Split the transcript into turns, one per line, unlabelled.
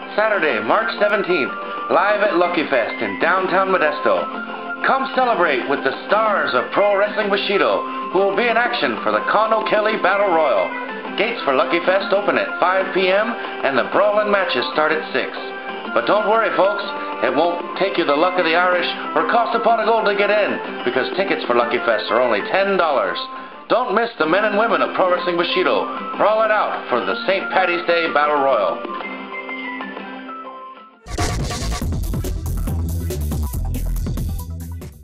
Saturday, March 17th, live at Luckyfest in downtown Modesto. Come celebrate with the stars of Pro Wrestling Bushido, who will be in action for the Kelley Battle Royal. Gates for Luckyfest open at 5 p.m. and the brawling matches start at 6. But don't worry, folks. It won't take you the luck of the Irish or cost a pot of gold to get in, because tickets for Luckyfest are only $10. Don't miss the men and women of Pro Wrestling Bushido. Brawl it out for the St. Paddy's Day Battle Royal.